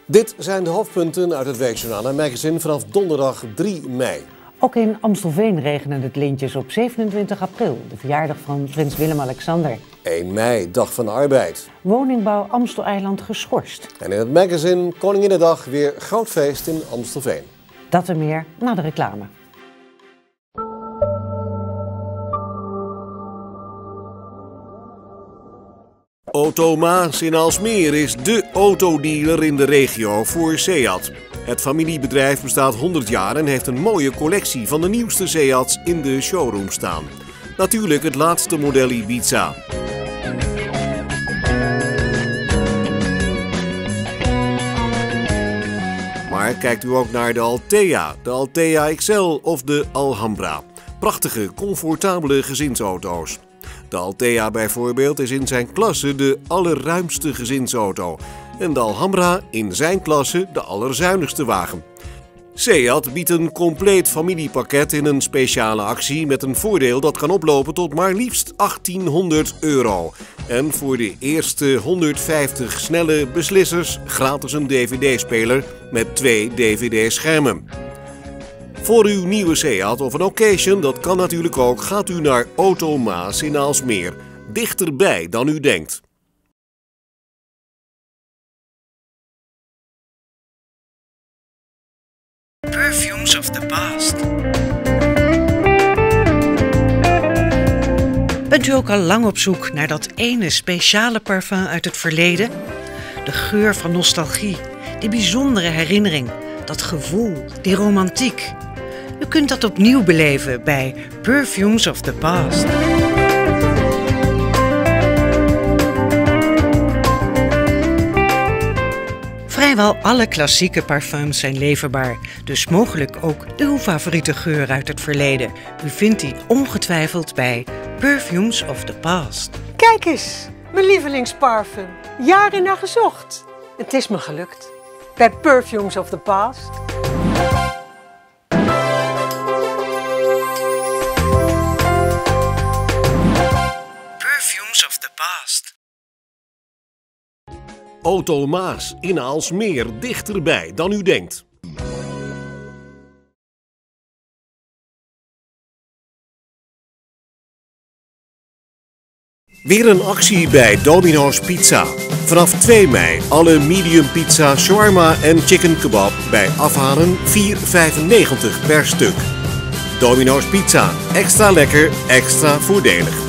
Dit zijn de hoofdpunten uit het Weekjournaal en Magazine vanaf donderdag 3 mei. Ook in Amstelveen regenen het lintjes op 27 april, de verjaardag van prins Willem-Alexander. 1 mei, dag van de arbeid. Woningbouw Amsteleiland geschorst. En in het Magazine Koninginnedag weer groot feest in Amstelveen. Dat en meer na de reclame. Auto Maas in Aalsmeer is dé autodealer in de regio voor Seat. Het familiebedrijf bestaat 100 jaar en heeft een mooie collectie van de nieuwste Seats in de showroom staan. Natuurlijk het laatste model Ibiza. Maar kijkt u ook naar de Altea, de Altea XL of de Alhambra. Prachtige, comfortabele gezinsauto's. De Altea bijvoorbeeld is in zijn klasse de allerruimste gezinsauto. En de Alhambra in zijn klasse de allerzuinigste wagen. Seat biedt een compleet familiepakket in een speciale actie met een voordeel dat kan oplopen tot maar liefst €1800. En voor de eerste 150 snelle beslissers gratis een dvd-speler met 2 dvd-schermen. Voor uw nieuwe Seat of een occasion, dat kan natuurlijk ook, gaat u naar Auto Maas in Aalsmeer. Dichterbij dan u denkt. Perfumes of the past. Bent u ook al lang op zoek naar dat ene speciale parfum uit het verleden? De geur van nostalgie, die bijzondere herinnering, dat gevoel, die romantiek. U kunt dat opnieuw beleven bij Perfumes of the Past. Vrijwel alle klassieke parfums zijn leverbaar, dus mogelijk ook de uw favoriete geur uit het verleden. U vindt die ongetwijfeld bij Perfumes of the Past. Kijk eens, mijn lievelingsparfum. Jaren naar gezocht. Het is me gelukt. Bij Perfumes of the Past. Perfumes of the past. Auto Maas in Aalsmeer, dichterbij dan u denkt. Weer een actie bij Domino's Pizza. Vanaf 2 mei alle medium pizza, shawarma en chicken kebab bij afhalen €4,95 per stuk. Domino's Pizza, extra lekker, extra voordelig.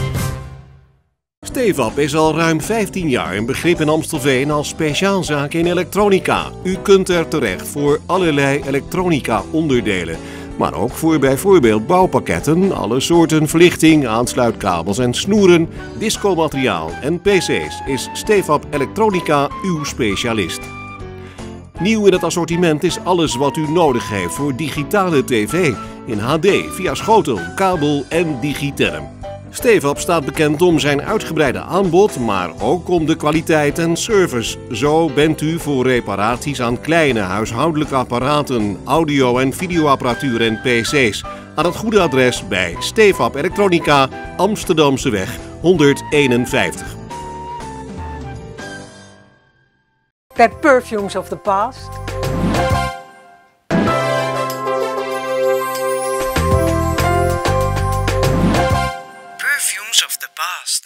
Stefab is al ruim 15 jaar een begrip in Amstelveen als speciaalzaak in elektronica. U kunt er terecht voor allerlei elektronica onderdelen. Maar ook voor bijvoorbeeld bouwpakketten, alle soorten verlichting, aansluitkabels en snoeren, discomateriaal en pc's is Stefab Elektronica uw specialist. Nieuw in het assortiment is alles wat u nodig heeft voor digitale tv, in HD, via schotel, kabel en digiterm. Stefab staat bekend om zijn uitgebreide aanbod, maar ook om de kwaliteit en service. Zo bent u voor reparaties aan kleine huishoudelijke apparaten, audio- en videoapparatuur en pc's aan het goede adres bij Stefab Elektronica, Amsterdamseweg 151. Bij Perfumes of the Past. Perfumes of the past.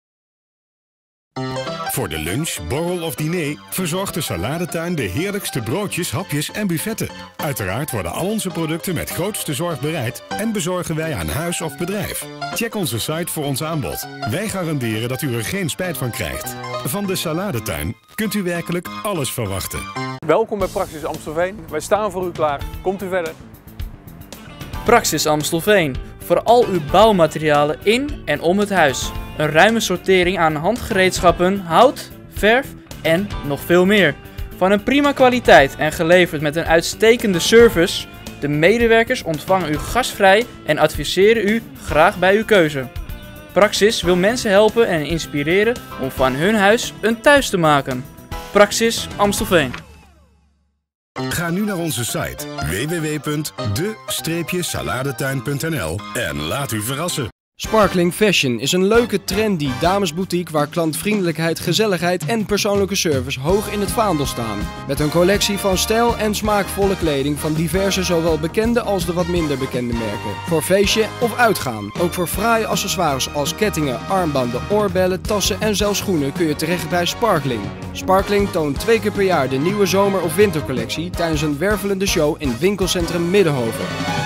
Voor de lunch, borrel of diner verzorgt de Saladetuin de heerlijkste broodjes, hapjes en buffetten. Uiteraard worden al onze producten met grootste zorg bereid en bezorgen wij aan huis of bedrijf. Check onze site voor ons aanbod. Wij garanderen dat u er geen spijt van krijgt. Van de Saladetuin kunt u werkelijk alles verwachten. Welkom bij Praxis Amstelveen. Wij staan voor u klaar. Komt u verder. Praxis Amstelveen. Voor al uw bouwmaterialen in en om het huis. Een ruime sortering aan handgereedschappen, hout, verf en nog veel meer. Van een prima kwaliteit en geleverd met een uitstekende service. De medewerkers ontvangen u gastvrij en adviseren u graag bij uw keuze. Praxis wil mensen helpen en inspireren om van hun huis een thuis te maken. Praxis Amstelveen. Ga nu naar onze site www.de-saladetuin.nl en laat u verrassen. Sparkling Fashion is een leuke, trendy damesboutique waar klantvriendelijkheid, gezelligheid en persoonlijke service hoog in het vaandel staan. Met een collectie van stijl en smaakvolle kleding van diverse zowel bekende als de wat minder bekende merken. Voor feestje of uitgaan. Ook voor fraaie accessoires als kettingen, armbanden, oorbellen, tassen en zelfs schoenen kun je terecht bij Sparkling. Sparkling toont 2 keer per jaar de nieuwe zomer- of wintercollectie tijdens een wervelende show in winkelcentrum Middenhoven.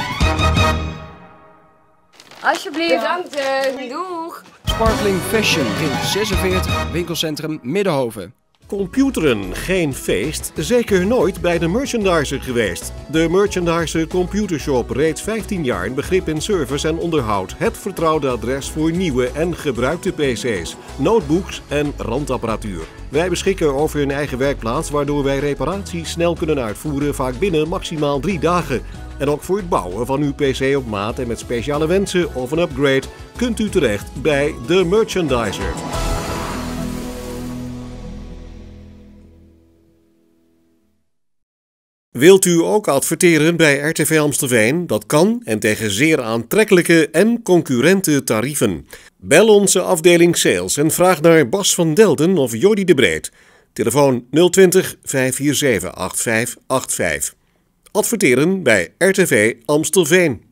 Alsjeblieft. Bedankt. Doeg. Sparkling Fashion in 46 winkelcentrum Middenhoven. Computeren geen feest? Zeker nooit bij de Merchandiser geweest. De Merchandiser Computershop reeds 15 jaar een begrip in service en onderhoud. Het vertrouwde adres voor nieuwe en gebruikte pc's, notebooks en randapparatuur. Wij beschikken over een eigen werkplaats waardoor wij reparaties snel kunnen uitvoeren, vaak binnen maximaal 3 dagen. En ook voor het bouwen van uw pc op maat en met speciale wensen of een upgrade kunt u terecht bij de Merchandiser. Wilt u ook adverteren bij RTV Amstelveen? Dat kan en tegen zeer aantrekkelijke en concurrente tarieven. Bel onze afdeling sales en vraag naar Bas van Delden of Jordi de Breed. Telefoon 020 547 8585. Adverteren bij RTV Amstelveen.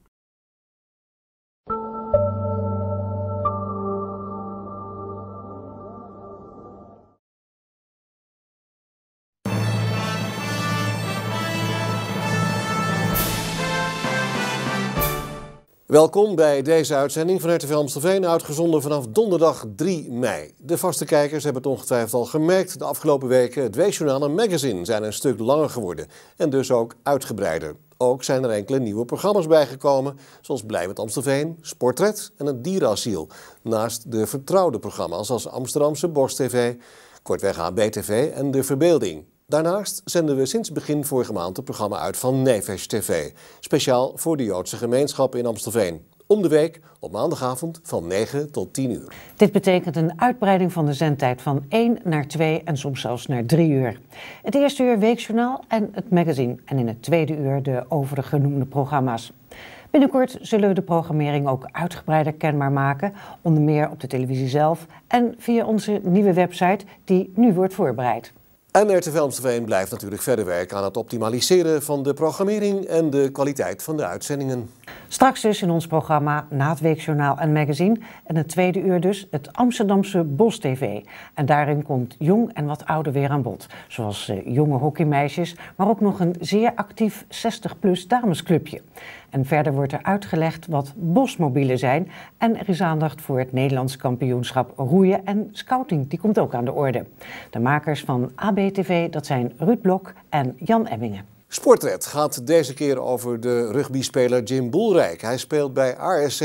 Welkom bij deze uitzending van RTV Amstelveen, uitgezonden vanaf donderdag 3 mei. De vaste kijkers hebben het ongetwijfeld al gemerkt. De afgelopen weken het Weekjournaal en Magazine zijn een stuk langer geworden en dus ook uitgebreider. Ook zijn er enkele nieuwe programma's bijgekomen, zoals Blij met Amstelveen, Sportret en het Dierenasiel. Naast de vertrouwde programma's als Amsterdamse Bosch TV, kortweg ABTV en De Verbeelding. Daarnaast zenden we sinds begin vorige maand het programma uit van Nefesh TV. Speciaal voor de Joodse gemeenschap in Amstelveen. Om de week op maandagavond van 9 tot 10 uur. Dit betekent een uitbreiding van de zendtijd van 1 naar 2 en soms zelfs naar 3 uur. Het eerste uur Weekjournaal en het magazine. En in het tweede uur de overige genoemde programma's. Binnenkort zullen we de programmering ook uitgebreider kenbaar maken. Onder meer op de televisie zelf en via onze nieuwe website die nu wordt voorbereid. En RTV Amstelveen blijft natuurlijk verder werken aan het optimaliseren van de programmering en de kwaliteit van de uitzendingen. Straks dus in ons programma na het Weekjournaal en Magazine en het tweede uur dus het Amsterdamse Bosch TV. En daarin komt jong en wat ouder weer aan bod. Zoals jonge hockeymeisjes, maar ook nog een zeer actief 60-plus damesclubje. En verder wordt er uitgelegd wat bosmobielen zijn. En er is aandacht voor het Nederlands kampioenschap roeien en scouting. Die komt ook aan de orde. De makers van ABTV, dat zijn Ruud Blok en Jan Emmingen. Sportret gaat deze keer over de rugbyspeler Jim Boelrijk. Hij speelt bij ARC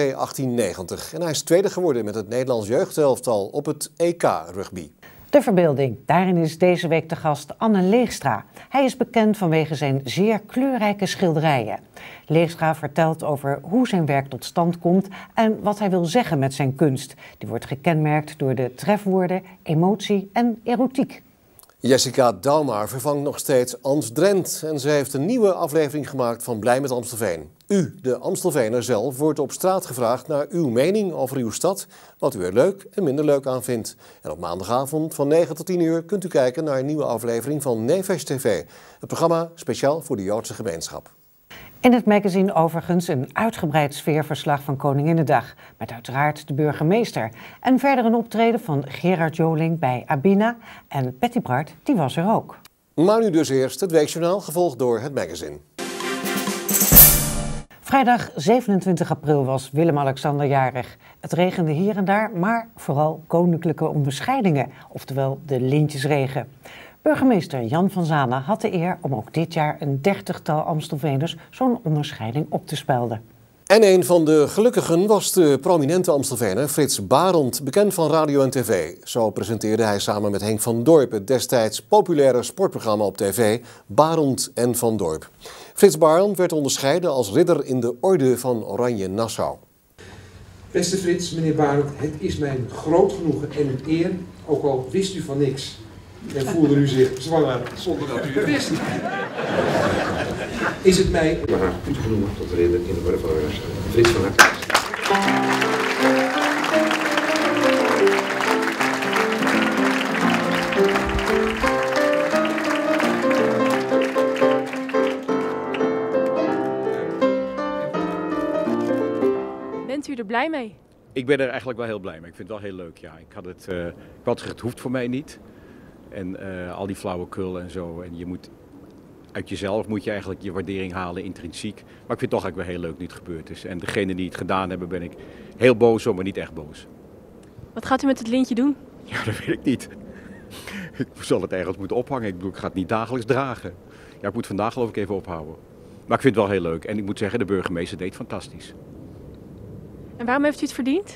1890 en hij is tweede geworden met het Nederlands jeugdelftal op het EK rugby. De Verbeelding. Daarin is deze week de gast Anne Leegstra. Hij is bekend vanwege zijn zeer kleurrijke schilderijen. Leegstra vertelt over hoe zijn werk tot stand komt en wat hij wil zeggen met zijn kunst. Die wordt gekenmerkt door de trefwoorden, emotie en erotiek. Jessica Douwmaar vervangt nog steeds Ans Drent en ze heeft een nieuwe aflevering gemaakt van Blij met Amstelveen. U, de Amstelveener zelf, wordt op straat gevraagd naar uw mening over uw stad, wat u er leuk en minder leuk aan vindt. En op maandagavond van 9 tot 10 uur kunt u kijken naar een nieuwe aflevering van Nefesh TV, het programma speciaal voor de Joodse gemeenschap. In het magazine overigens een uitgebreid sfeerverslag van Koninginnedag, met uiteraard de burgemeester. En verder een optreden van Gerard Joling bij Abina en Patty Bart, die was er ook. Maar nu dus eerst het Weekjournaal, gevolgd door het magazine. Vrijdag 27 april was Willem-Alexander jarig. Het regende hier en daar, maar vooral koninklijke onderscheidingen, oftewel de lintjesregen. Burgemeester Jan van Zanen had de eer om ook dit jaar een 30-tal Amstelveeners zo'n onderscheiding op te spelden. En een van de gelukkigen was de prominente Amstelveener Frits Barend, bekend van radio en tv. Zo presenteerde hij samen met Henk van Dorp het destijds populaire sportprogramma op tv Barend en van Dorp. Frits Barend werd onderscheiden als ridder in de Orde van Oranje Nassau. Beste Frits, meneer Barend, het is mijn groot genoegen en een eer, ook al wist u van niks en voelde u zich zwanger zonder dat u het wist. Is het mij maar goed genoeg tot ridder in de Orde van Oranje Nassau. Frits van harte. blij mee? Ik ben er eigenlijk wel heel blij mee. Ik vind het wel heel leuk, ja. Ik had gezegd, het hoeft voor mij niet. En al die flauwekul en zo. En je moet uit jezelf moet je eigenlijk je waardering halen, intrinsiek. Maar ik vind het toch eigenlijk wel heel leuk nu het gebeurd is. En degenen die het gedaan hebben, ben ik heel boos om, maar niet echt boos. Wat gaat u met het lintje doen? Ja, dat weet ik niet. Ik zal het ergens moeten ophangen. Ik bedoel, ik ga het niet dagelijks dragen. Ja, ik moet vandaag geloof ik even ophouden. Maar ik vind het wel heel leuk. En ik moet zeggen, de burgemeester deed fantastisch. En waarom heeft u het verdiend?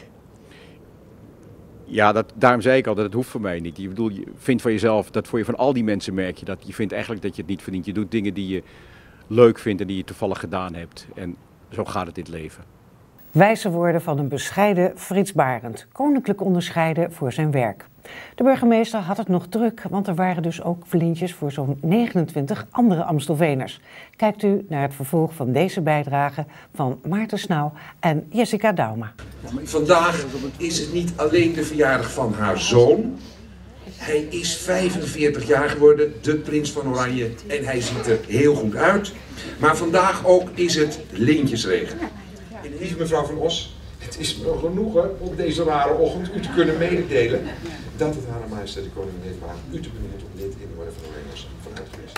Ja, daarom zei ik al dat het hoeft voor mij niet. Je vindt van jezelf, dat voor je van al die mensen merk je dat. Je vindt eigenlijk dat je het niet verdient. Je doet dingen die je leuk vindt en die je toevallig gedaan hebt. En zo gaat het in het leven. Wijze woorden van een bescheiden Frits Barend, koninklijk onderscheiden voor zijn werk. De burgemeester had het nog druk, want er waren dus ook lintjes voor zo'n 29 andere Amstelveeners. Kijkt u naar het vervolg van deze bijdrage van Maarten Snauw en Jessica Dauma. Vandaag is het niet alleen de verjaardag van haar zoon. Hij is 45 jaar geworden, de prins van Oranje, en hij ziet er heel goed uit. Maar vandaag ook is het lintjesregen. Lieve mevrouw Van Os, het is me genoegen op deze rare ochtend u te kunnen mededelen dat het Hare Majesteit de Koningin heeft behaagd u te benoemen tot lid in de Orde van Oranje vanuit geweest.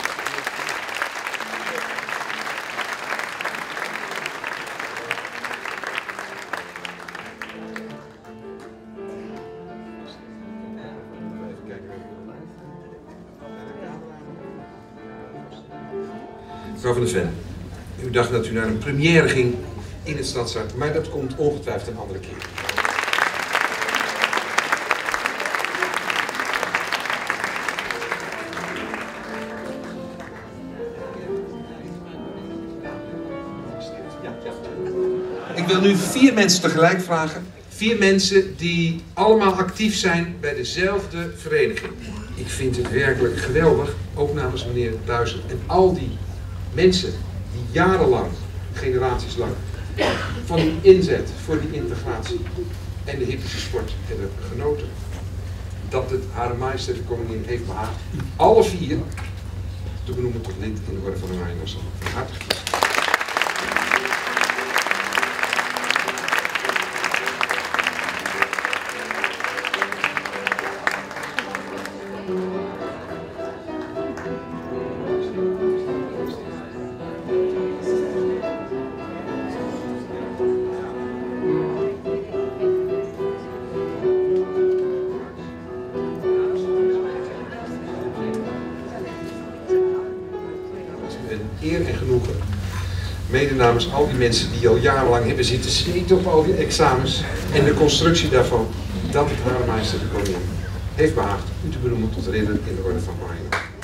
Mevrouw van der Ven, u dacht dat u naar een première ging in het Stadsart, maar dat komt ongetwijfeld een andere keer. Ik wil nu 4 mensen tegelijk vragen. 4 mensen die allemaal actief zijn bij dezelfde vereniging. Ik vind het werkelijk geweldig, ook namens meneer Duizen en al die mensen die jarenlang, generaties lang, van die inzet voor die integratie en de hippische sport hebben genoten. Dat het Hare Majesteit de Koningin heeft behaagd alle 4 te benoemen tot lid in de Orde van Oranje Nassau. Hartelijk gefeliciteerd. Eer en genoegen, mede namens al die mensen die al jarenlang hebben zitten zweten op al die examens en de constructie daarvan, dat het Hare Majesteit de Koningin heeft behaagd u te benoemen tot ridder in de Orde van Oranje.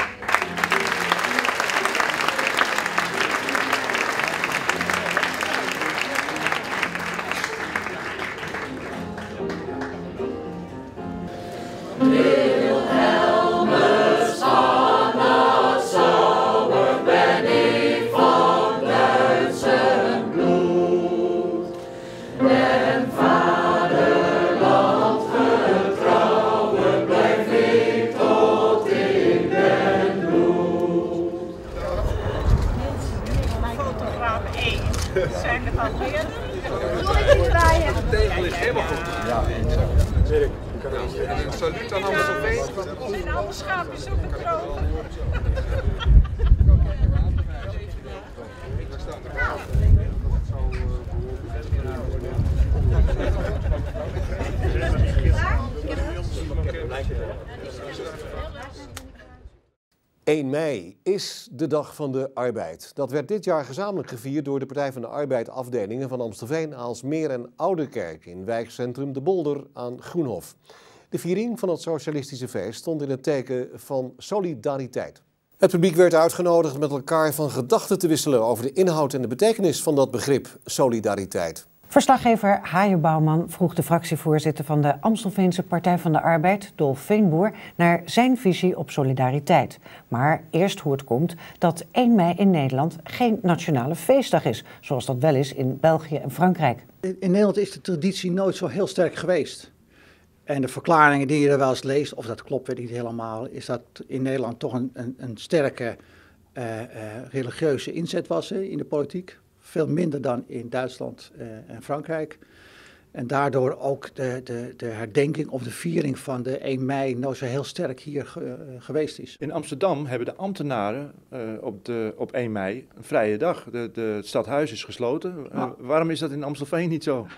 Zijn er van meer? De tegel is helemaal goed. Ja, Dirk, je kan er een saluut aan Amstelveen. En alle schaapjes op de kroon. ...1 mei is de Dag van de Arbeid. Dat werd dit jaar gezamenlijk gevierd door de Partij van de Arbeid afdelingen van Amstelveen, Aalsmeer en Ouderkerk in wijkcentrum De Bolder aan Groenhof. De viering van het socialistische feest stond in het teken van solidariteit. Het publiek werd uitgenodigd met elkaar van gedachten te wisselen over de inhoud en de betekenis van dat begrip solidariteit. Verslaggever Haaije Bouwman vroeg de fractievoorzitter van de Amstelveense Partij van de Arbeid, Dolf Veenboer, naar zijn visie op solidariteit. Maar eerst hoe het komt dat 1 mei in Nederland geen nationale feestdag is, zoals dat wel is in België en Frankrijk. In Nederland is de traditie nooit zo heel sterk geweest. En de verklaringen die je er wel eens leest, of dat klopt weet ik niet helemaal, is dat in Nederland toch een sterke religieuze inzet was in de politiek. Veel minder dan in Duitsland en Frankrijk. En daardoor ook de herdenking of de viering van de 1 mei nou zo heel sterk hier geweest is. In Amsterdam hebben de ambtenaren op 1 mei een vrije dag. Het stadhuis is gesloten. Waarom is dat in Amstelveen niet zo?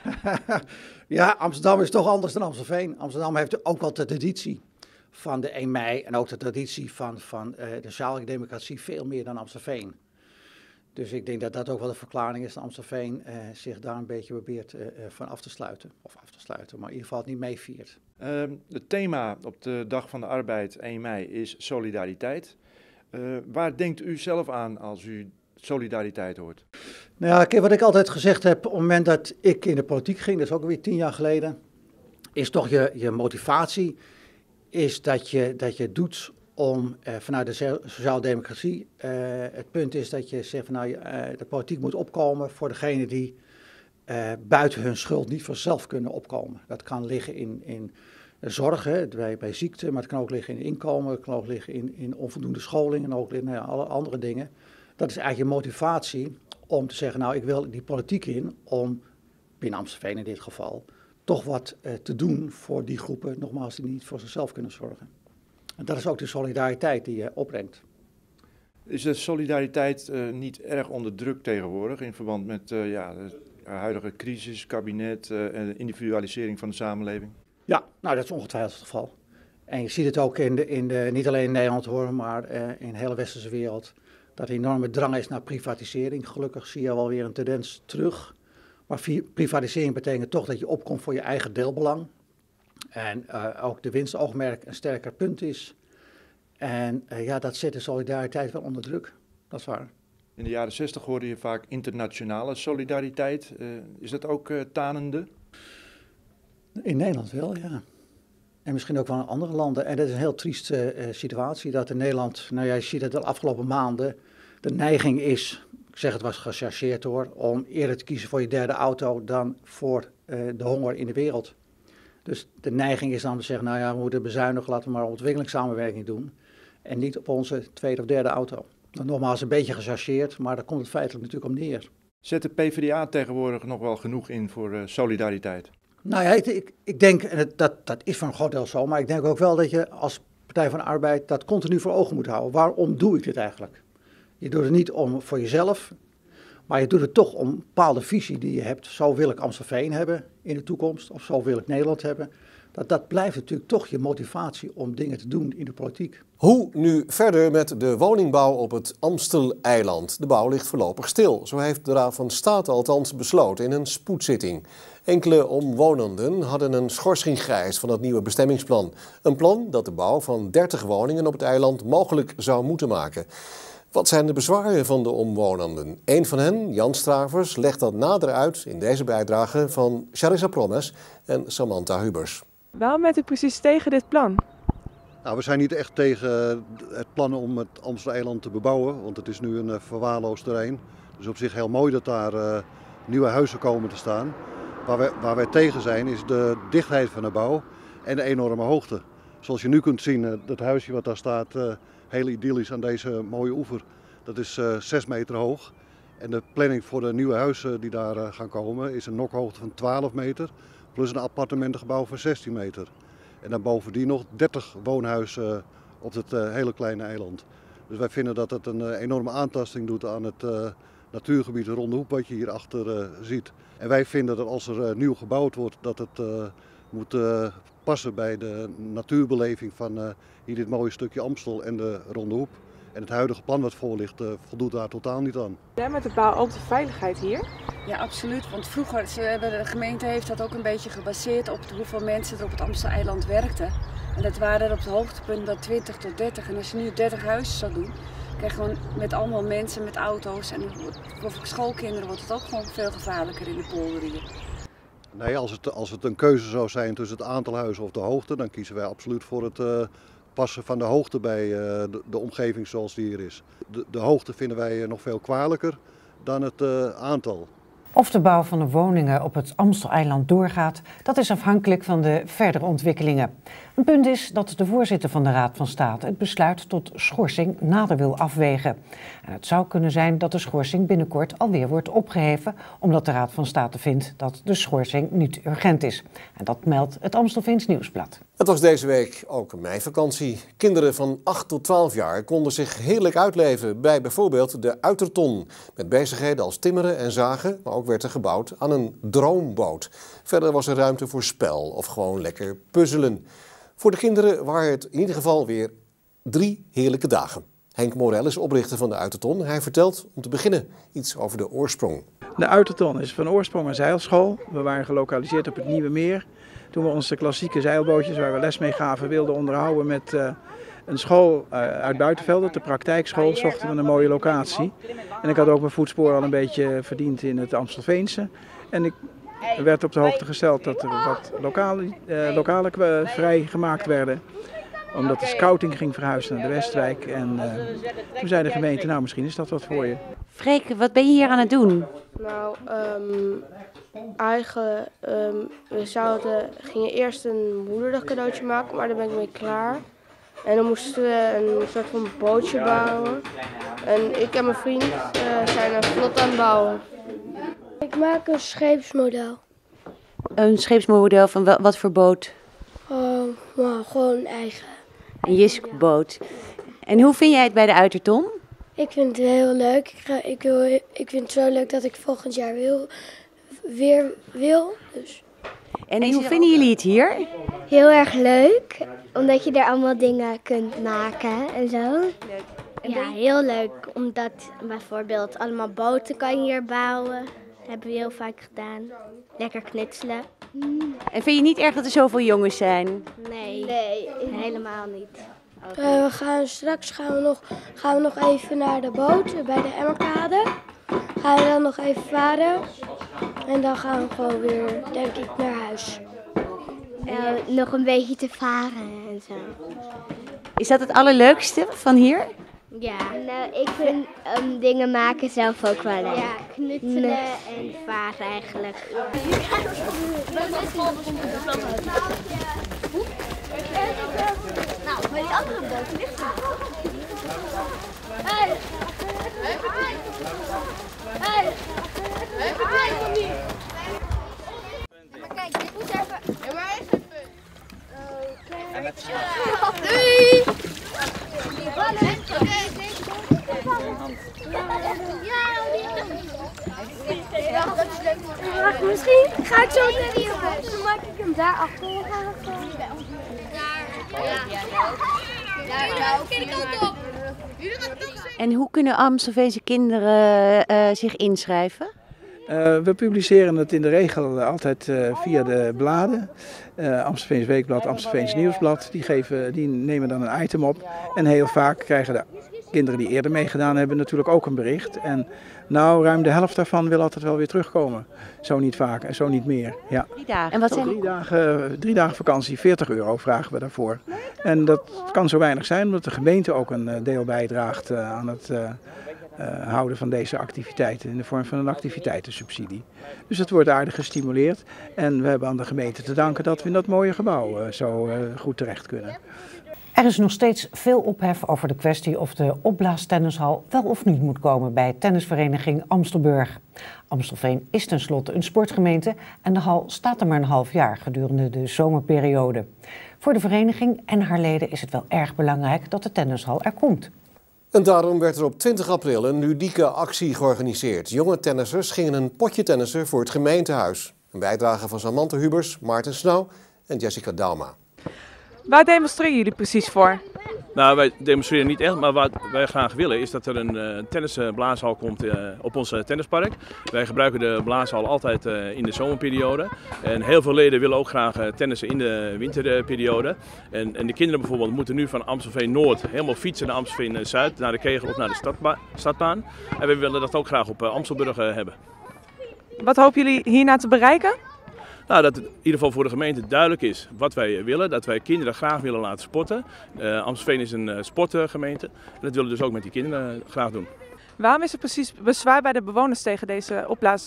Ja, Amsterdam is toch anders dan Amstelveen. Amsterdam heeft ook wel de traditie van de 1 mei en ook de traditie van de sociale democratie veel meer dan Amstelveen. Dus ik denk dat dat ook wel de verklaring is dat Amstelveen zich daar een beetje probeert van af te sluiten. Of af te sluiten, maar in ieder geval het niet meeviert. Het thema op de Dag van de Arbeid 1 mei is solidariteit. Waar denkt u zelf aan als u solidariteit hoort? Nou ja, kijk, wat ik altijd gezegd heb op het moment dat ik in de politiek ging, dat is ook alweer 10 jaar geleden, is toch je motivatie, is dat je het doet om vanuit de sociale democratie. Het punt is dat je zegt van nou, de politiek moet opkomen voor degenen die buiten hun schuld niet vanzelf kunnen opkomen. Dat kan liggen in zorg, bij ziekte, maar het kan ook liggen in inkomen, het kan ook liggen in onvoldoende scholing en ook in alle andere dingen. Dat is eigenlijk je motivatie om te zeggen, nou ik wil die politiek in om, binnen Amstelveen in dit geval, toch wat te doen voor die groepen, nogmaals, die niet voor zichzelf kunnen zorgen. En dat is ook de solidariteit die je opbrengt. Is de solidariteit niet erg onder druk tegenwoordig in verband met de huidige crisis, kabinet en individualisering van de samenleving? Ja, nou dat is ongetwijfeld het geval. En je ziet het ook niet alleen in Nederland hoor, maar in de hele westerse wereld, dat er enorme drang is naar privatisering. Gelukkig zie je wel weer een tendens terug. Maar privatisering betekent toch dat je opkomt voor je eigen deelbelang. En ook de winstoogmerk een sterker punt is. En dat zet de solidariteit wel onder druk. Dat is waar. In de jaren 60 hoorde je vaak internationale solidariteit. Is dat ook tanende? In Nederland wel, ja. En misschien ook wel in andere landen. En dat is een heel trieste situatie dat in Nederland, nou ja, je ziet het de afgelopen maanden, de neiging is, ik zeg het was gechargeerd hoor, om eerder te kiezen voor je derde auto dan voor de honger in de wereld. Dus de neiging is dan te zeggen, nou ja, we moeten bezuinigen, laten we maar ontwikkelingssamenwerking doen. En niet op onze tweede of derde auto. Dan nogmaals een beetje gechargeerd, maar daar komt het feitelijk natuurlijk om neer. Zet de PvdA tegenwoordig nog wel genoeg in voor solidariteit? Nou ja, ik denk, en dat is voor een groot deel zo, maar ik denk ook wel dat je als Partij van de Arbeid dat continu voor ogen moet houden. Waarom doe ik dit eigenlijk? Je doet het niet voor jezelf, maar je doet het toch om een bepaalde visie die je hebt. Zo wil ik Amstelveen hebben in de toekomst, of zo wil ik Nederland hebben. Dat blijft natuurlijk toch je motivatie om dingen te doen in de politiek. Hoe nu verder met de woningbouw op het Amsteleiland? De bouw ligt voorlopig stil. Zo heeft de Raad van State althans besloten in een spoedzitting. Enkele omwonenden hadden een schorsing geëist van het nieuwe bestemmingsplan. Een plan dat de bouw van 30 woningen op het eiland mogelijk zou moeten maken. Wat zijn de bezwaren van de omwonenden? Een van hen, Jan Stravers, legt dat nader uit in deze bijdrage van Charissa Promes en Samantha Hubers. Waarom bent u precies tegen dit plan? Nou, we zijn niet echt tegen het plan om het Amsteleiland te bebouwen, want het is nu een verwaarloosd terrein. Dus op zich heel mooi dat daar nieuwe huizen komen te staan. Waar wij tegen zijn is de dichtheid van de bouw en de enorme hoogte. Zoals je nu kunt zien, dat huisje wat daar staat, heel idyllisch aan deze mooie oever, dat is 6 meter hoog. En de planning voor de nieuwe huizen die daar gaan komen is een nokhoogte van 12 meter, plus een appartementengebouw van 16 meter. En dan bovendien nog 30 woonhuizen op het hele kleine eiland. Dus wij vinden dat het een enorme aantasting doet aan het natuurgebied Ronde Hoep wat je hierachter ziet. En wij vinden dat als er nieuw gebouwd wordt, dat het moet passen bij de natuurbeleving van hier dit mooie stukje Amstel en de Ronde Hoep. En het huidige plan wat voor ligt voldoet daar totaal niet aan. Ja, met de bouw ook de veiligheid hier? Ja, absoluut. Want vroeger, de gemeente heeft dat ook een beetje gebaseerd op hoeveel mensen er op het Amsteleiland werkten. En dat waren er op het hoogtepunt wel 20 tot 30. En als je nu 30 huizen zou doen, krijg je gewoon met allemaal mensen, met auto's. En voor schoolkinderen wordt het ook gewoon veel gevaarlijker in de polder hier. Nee, als het een keuze zou zijn tussen het aantal huizen of de hoogte, dan kiezen wij absoluut voor het passen van de hoogte bij de omgeving zoals die hier is. De hoogte vinden wij nog veel kwalijker dan het aantal. Of de bouw van de woningen op het Amsteleiland doorgaat, dat is afhankelijk van de verdere ontwikkelingen. Een punt is dat de voorzitter van de Raad van State het besluit tot schorsing nader wil afwegen. En het zou kunnen zijn dat de schorsing binnenkort alweer wordt opgeheven, omdat de Raad van State vindt dat de schorsing niet urgent is. En dat meldt het Amstelveens Nieuwsblad. Het was deze week ook een meivakantie. Kinderen van 8 tot 12 jaar konden zich heerlijk uitleven bij bijvoorbeeld de Uiterton. Met bezigheden als timmeren en zagen, maar ook werd er gebouwd aan een droomboot. Verder was er ruimte voor spel of gewoon lekker puzzelen. Voor de kinderen waren het in ieder geval weer 3 heerlijke dagen. Henk Morel is oprichter van de Uiterton. Hij vertelt om te beginnen iets over de oorsprong. De Uiterton is van oorsprong een zeilschool. We waren gelokaliseerd op het Nieuwe Meer. Toen we onze klassieke zeilbootjes waar we les mee gaven wilden onderhouden met een school uit Buitenvelde, de praktijkschool, zochten we een mooie locatie. En ik had ook mijn voetspoor al een beetje verdiend in het Amstelveense. En ik werd op de hoogte gesteld dat er wat lokalen vrijgemaakt werden. Omdat de scouting ging verhuizen naar de Westwijk. En toen zei de gemeente, nou misschien is dat wat voor je. Freek, wat ben je hier aan het doen? Nou, eigenlijk, we gingen eerst een moederdag cadeautje maken, maar daar ben ik mee klaar. En dan moesten we een soort van bootje bouwen. En ik en mijn vriend zijn een vlot aan het bouwen. Ik maak een scheepsmodel. Een scheepsmodel van wat voor boot? Nou, gewoon een eigen. Een Jisk-boot. En hoe vind jij het bij de Uiterton? Ik vind het heel leuk. Ik vind het zo leuk dat ik volgend jaar weer wil. Dus. En hoe vinden jullie het hier? Heel erg leuk, omdat je er allemaal dingen kunt maken en zo. Leuk. Ja, heel leuk, omdat bijvoorbeeld allemaal boten kan je hier bouwen. Dat hebben we heel vaak gedaan. Lekker knutselen. En vind je niet erg dat er zoveel jongens zijn? Nee, helemaal niet. Okay. Straks gaan we nog even naar de boot bij de Emmerkade. Gaan we dan nog even varen. En dan gaan we gewoon weer, denk ik, naar huis. Nog een beetje te varen en zo. Is dat het allerleukste van hier? Ja, nou, ik vind dingen maken zelf ook wel leuk. Ja, knutselen en varen eigenlijk. Nou, bij die andere boot ligt er. Hey! Maar kijk, dit moet even. Ja, maar eens even. Doei! Misschien ga ik zo naar die jongens. Dan maak ik hem daar achter. En hoe kunnen Amstelveense kinderen zich inschrijven? We publiceren het in de regel altijd via de bladen. Amstelveens Weekblad, Amstelveens Nieuwsblad. Die nemen dan een item op. En heel vaak krijgen de kinderen die eerder meegedaan hebben natuurlijk ook een bericht. En nou, ruim de helft daarvan wil altijd wel weer terugkomen. Zo niet vaak en zo niet meer. Ja. 3 dagen. En wat zijn 3 dagen vakantie, €40 vragen we daarvoor. En dat kan zo weinig zijn, omdat de gemeente ook een deel bijdraagt aan het houden van deze activiteiten in de vorm van een activiteitensubsidie. Dus het wordt aardig gestimuleerd. En we hebben aan de gemeente te danken dat we in dat mooie gebouw zo goed terecht kunnen. Er is nog steeds veel ophef over de kwestie of de opblaastennishal wel of niet moet komen bij tennisvereniging Amstelburg. Amstelveen is tenslotte een sportgemeente en de hal staat er maar een half jaar gedurende de zomerperiode. Voor de vereniging en haar leden is het wel erg belangrijk dat de tennishal er komt. En daarom werd er op 20 april een ludieke actie georganiseerd. Jonge tennissers gingen een potje tennissen voor het gemeentehuis. Een bijdrage van Samantha Hubers, Maarten Snauw en Jessica Dauma. Waar demonstreren jullie precies voor? Nou, wij demonstreren niet echt, maar wat wij graag willen is dat er een tennisblaashal komt op ons tennispark. Wij gebruiken de blaashal altijd in de zomerperiode. En heel veel leden willen ook graag tennissen in de winterperiode. En de kinderen bijvoorbeeld moeten nu van Amstelveen Noord helemaal fietsen naar Amstelveen Zuid, naar de Kegel of naar de stadbaan. En we willen dat ook graag op Amstelburg hebben. Wat hopen jullie hierna te bereiken? Nou, dat het in ieder geval voor de gemeente duidelijk is wat wij willen. Dat wij kinderen graag willen laten sporten. Amstelveen is een sportgemeente. En dat willen we dus ook met die kinderen graag doen. Waarom is er precies bezwaar bij de bewoners tegen deze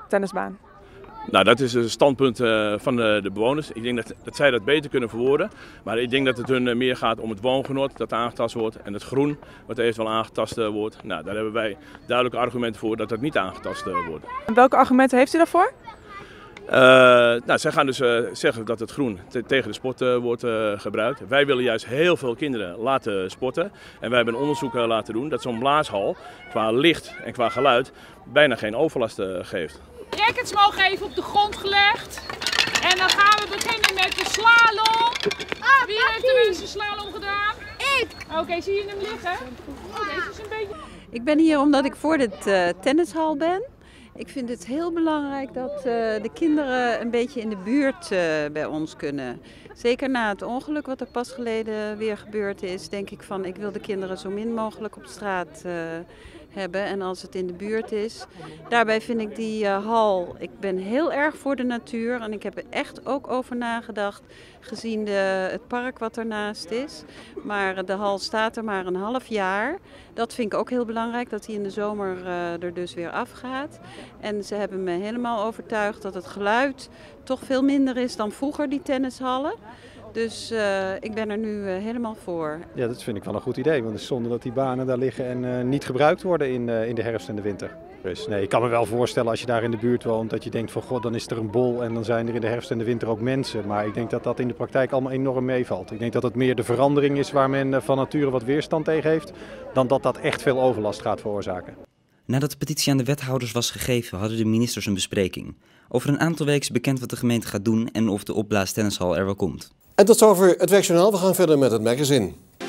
tennisbaan? Nou, dat is het standpunt van de bewoners. Ik denk dat zij dat beter kunnen verwoorden. Maar ik denk dat het hun meer gaat om het woongenot dat aangetast wordt. En het groen wat eventueel aangetast wordt. Nou, daar hebben wij duidelijke argumenten voor dat dat niet aangetast wordt. En welke argumenten heeft u daarvoor? Nou, zij gaan dus zeggen dat het groen tegen de sport wordt gebruikt. Wij willen juist heel veel kinderen laten sporten. En wij hebben een onderzoek laten doen dat zo'n blaashal qua licht en qua geluid bijna geen overlast geeft. Rackets mogen even op de grond gelegd. En dan gaan we beginnen met de slalom. Wie heeft de meeste slalom gedaan? Ik! Oké, zie je hem liggen? Oh, deze is een beetje... Ik ben hier omdat ik voor de tennishal ben. Ik vind het heel belangrijk dat de kinderen een beetje in de buurt bij ons kunnen. Zeker na het ongeluk wat er pas geleden weer gebeurd is, denk ik van ik wil de kinderen zo min mogelijk op straat hebben en als het in de buurt is. Daarbij vind ik die hal, ik ben heel erg voor de natuur en ik heb er echt ook over nagedacht gezien het park wat ernaast is. Maar de hal staat er maar een half jaar. Dat vind ik ook heel belangrijk, dat die in de zomer er dus weer afgaat. En ze hebben me helemaal overtuigd dat het geluid toch veel minder is dan vroeger, die tennishallen. Dus ik ben er nu helemaal voor. Ja, dat vind ik wel een goed idee, want het is zonde dat die banen daar liggen en niet gebruikt worden in de herfst en de winter. Dus nee, ik kan me wel voorstellen als je daar in de buurt woont dat je denkt van god, dan is er een bol en dan zijn er in de herfst en de winter ook mensen. Maar ik denk dat dat in de praktijk allemaal enorm meevalt. Ik denk dat het meer de verandering is waar men van nature wat weerstand tegen heeft, dan dat dat echt veel overlast gaat veroorzaken. Nadat de petitie aan de wethouders was gegeven, hadden de ministers een bespreking. Over een aantal weken is bekend wat de gemeente gaat doen en of de opblaastennishal er wel komt. En tot zover het Werkjournaal. We gaan verder met het magazine.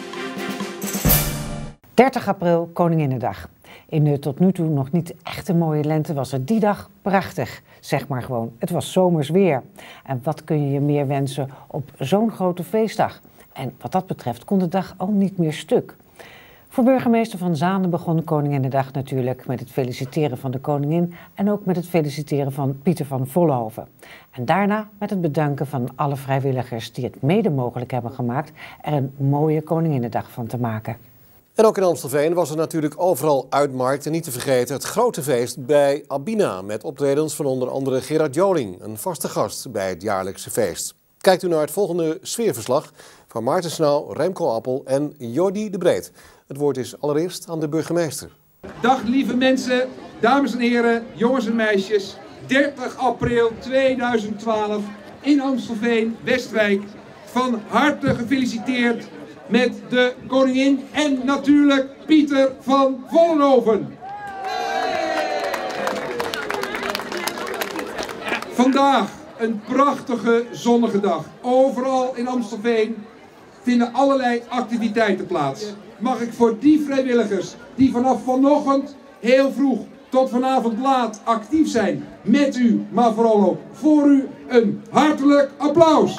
30 april, Koninginnedag. In de tot nu toe nog niet echt een mooie lente was het die dag prachtig. Zeg maar gewoon, het was zomers weer. En wat kun je je meer wensen op zo'n grote feestdag? En wat dat betreft kon de dag al niet meer stuk. Voor burgemeester Van Zanen begon Koninginnedag natuurlijk met het feliciteren van de koningin en ook met het feliciteren van Pieter van Vollenhoven. En daarna met het bedanken van alle vrijwilligers die het mede mogelijk hebben gemaakt er een mooie Koninginnedag van te maken. En ook in Amstelveen was er natuurlijk overal uitmarkt en niet te vergeten het grote feest bij Abina met optredens van onder andere Gerard Joling, een vaste gast bij het jaarlijkse feest. Kijkt u naar het volgende sfeerverslag van Maarten Snauw, Remco Appel en Jordi de Breed. Het woord is allereerst aan de burgemeester. Dag lieve mensen, dames en heren, jongens en meisjes. 30 april 2012 in Amstelveen, Westwijk. Van harte gefeliciteerd met de koningin en natuurlijk Pieter van Vollenhoven. Vandaag een prachtige zonnige dag. Overal in Amstelveen vinden allerlei activiteiten plaats. Mag ik voor die vrijwilligers die vanaf vanochtend heel vroeg tot vanavond laat actief zijn met u, maar vooral ook voor u, een hartelijk applaus.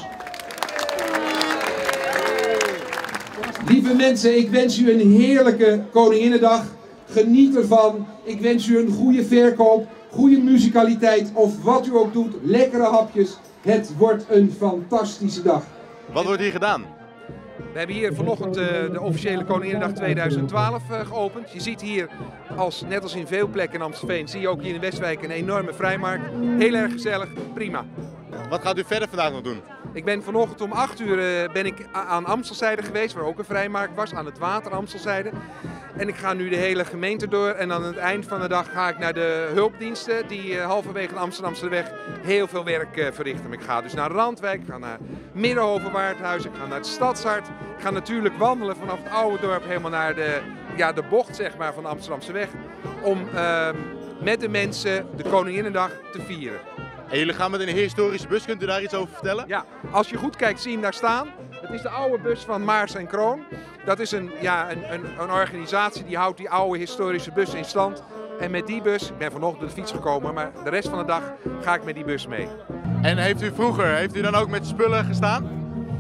Lieve mensen, ik wens u een heerlijke Koninginnedag. Geniet ervan. Ik wens u een goede verkoop, goede muzikaliteit of wat u ook doet. Lekkere hapjes. Het wordt een fantastische dag. Wat wordt hier gedaan? We hebben hier vanochtend de officiële Koninginnedag 2012 geopend. Je ziet hier, net als in veel plekken in Amstelveen, zie je ook hier in Westwijk een enorme vrijmarkt. Heel erg gezellig, prima. Wat gaat u verder vandaag nog doen? Ik ben vanochtend om 8 uur ben ik aan Amstelzijde geweest, waar ook een vrijmarkt was, aan het water Amstelzijde. En ik ga nu de hele gemeente door en aan het eind van de dag ga ik naar de hulpdiensten die halverwege de Amsterdamse weg heel veel werk verrichten. Ik ga dus naar Randwijk, ik ga naar Middenhoven-Waardhuis, ik ga naar het Stadshart. Ik ga natuurlijk wandelen vanaf het oude dorp helemaal naar de bocht zeg maar, van de Amsterdamse weg. Om met de mensen de Koninginnedag te vieren. En jullie gaan met een historische bus, kunt u daar iets over vertellen? Ja, als je goed kijkt zie je hem daar staan. Het is de oude bus van Maars en Kroon. Dat is een organisatie die houdt die oude historische bus in stand. En met die bus, ik ben vanochtend op de fiets gekomen, maar de rest van de dag ga ik met die bus mee. En heeft u dan ook met spullen gestaan?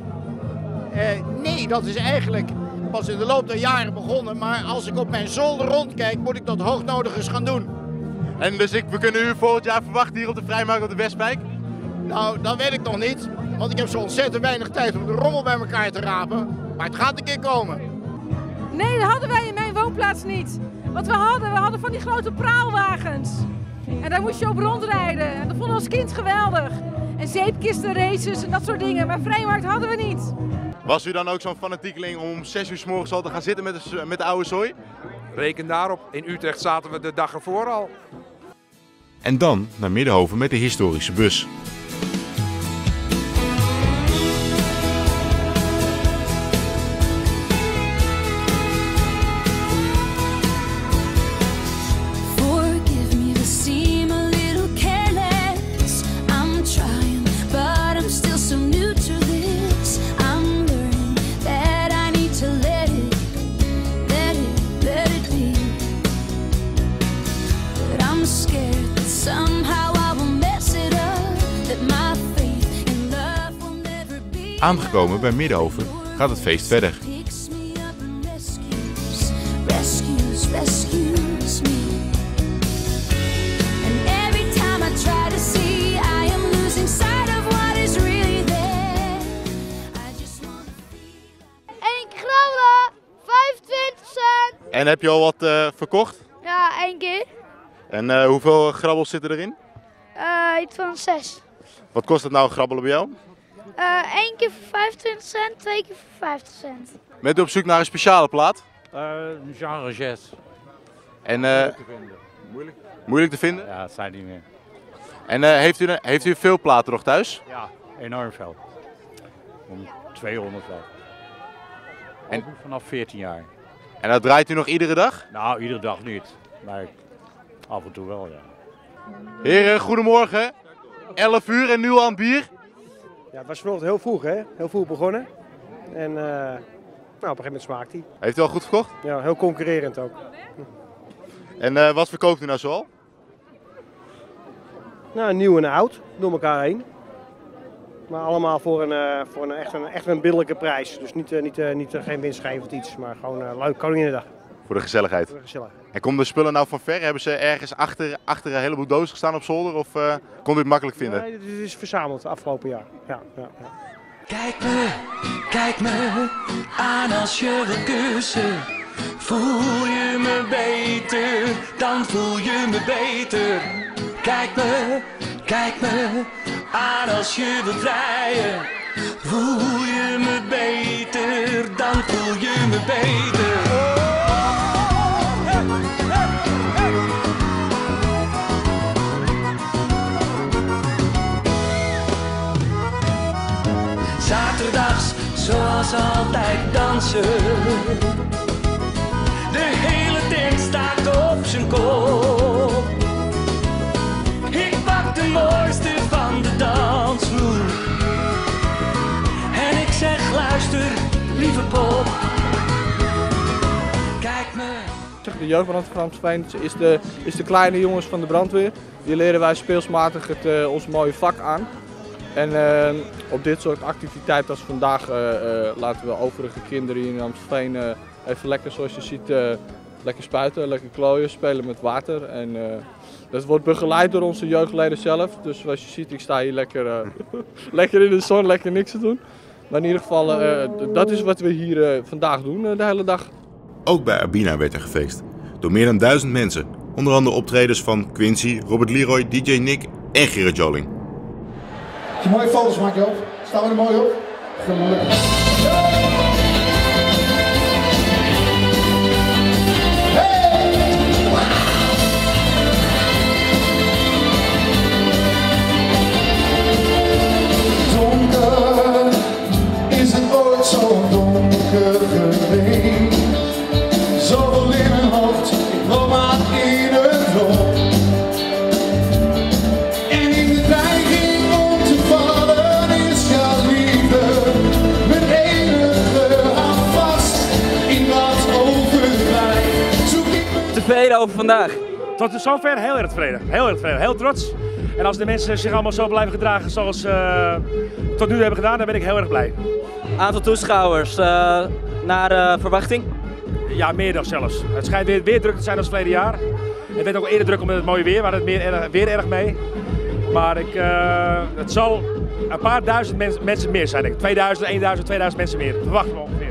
Nee, dat is eigenlijk pas in de loop der jaren begonnen. Maar als ik op mijn zolder rondkijk, moet ik dat hoognodig gaan doen. En dus we kunnen u volgend jaar verwachten hier op de Vrijmarkt op de Westwijk? Nou, dat weet ik nog niet. Want ik heb zo ontzettend weinig tijd om de rommel bij elkaar te rapen. Maar het gaat een keer komen. Nee, dat hadden wij in mijn woonplaats niet. Wat we hadden van die grote praalwagens. En daar moest je op rondrijden. En dat vonden we als kind geweldig. En zeepkistenraces en dat soort dingen. Maar vrijmarkt hadden we niet. Was u dan ook zo'n fanatiekeling om 6 uur 's morgens al te gaan zitten met de oude zooi? Reken daarop. In Utrecht zaten we de dag ervoor al. En dan naar Middenhoven met de historische bus. Aangekomen bij Middenhoven gaat het feest verder. En heb je al wat verkocht? Ja, 1 keer. En hoeveel grabbels zitten erin? Iets van 6. Wat kost het nou een grabbel bij jou? 1 keer voor 25 cent, 2 keer voor 50 cent. Bent u op zoek naar een speciale plaat? Genre jazz. En Moeilijk te vinden. Moeilijk te vinden? Ja, het zijn niet meer. En heeft u veel platen nog thuis? Ja, enorm veel. Om 200 wel. En vanaf 14 jaar. En dat draait u nog iedere dag? Nou, iedere dag niet. Maar af en toe wel, ja. Heren, goedemorgen. 11 uur en nu al aan het bier? Ja, het was vanochtend heel vroeg, hè? Heel vroeg begonnen. En nou, op een gegeven moment smaakt hij. Heeft u al goed verkocht? Ja, heel concurrerend ook. En wat verkoopt u nou zoal? Nou, nieuw en oud, door elkaar heen. Maar allemaal voor echt een billijke prijs. Dus geen winstgevend iets, maar gewoon leuk Koninginnedag. Voor de gezelligheid. Voor de gezelligheid. En komen de spullen nou van ver? Hebben ze ergens achter een heleboel dozen gestaan op zolder of kon u het makkelijk vinden? Nee, dit is verzameld afgelopen jaar. Ja. Kijk me aan als je wil kussen. Voel je me beter, dan voel je me beter. Kijk me aan als je wil vrijen. Voel je me beter, dan voel je me beter. Zaterdags, zoals altijd, dansen. De hele tent staat op zijn kop. Ik pak de mooiste van de dansvloer. En ik zeg, luister, lieve pop. Kijk me. De jeugdbrandweer van Amstelveen is de kleine jongens van de brandweer. Die leren wij speelsmatig ons mooie vak aan. En op dit soort activiteiten als vandaag laten we overige kinderen hier in Amstelveen even lekker, zoals je ziet, lekker spuiten, lekker klooien, spelen met water. En dat wordt begeleid door onze jeugdleden zelf. Dus zoals je ziet, ik sta hier lekker in de zon, lekker niks te doen. Maar in ieder geval, dat is wat we hier vandaag doen de hele dag. Ook bij Urbina werd er gefeest. Door meer dan 1000 mensen. Onder andere optredens van Quincy, Robert Leroy, DJ Nick en Gerard Joling. Als je mooie foto's maakt, Joop. Staan we er mooi op? Gelukkig. Donker, is het ooit zo donker geweest? Zoveel in mijn hoofd, ik loop maar in het rond. En in de dreiging om te vallen is jouw liefde mijn enige houvast. In wat overblijft zoek ik me... Tevreden over vandaag? Tot zover heel erg tevreden. Heel erg tevreden. Heel trots. En als de mensen zich allemaal zo blijven gedragen zoals tot nu hebben gedaan, dan ben ik heel erg blij. Aantal toeschouwers naar verwachting? Ja, meer dan zelfs. Het schijnt weer druk te zijn als verleden jaar. Het werd ook eerder druk omdat het mooie weer. We hadden het weer erg mee. Maar het zal een paar duizend mensen meer zijn, denk ik. 2000, 2000 mensen meer. Dat verwachten we ongeveer.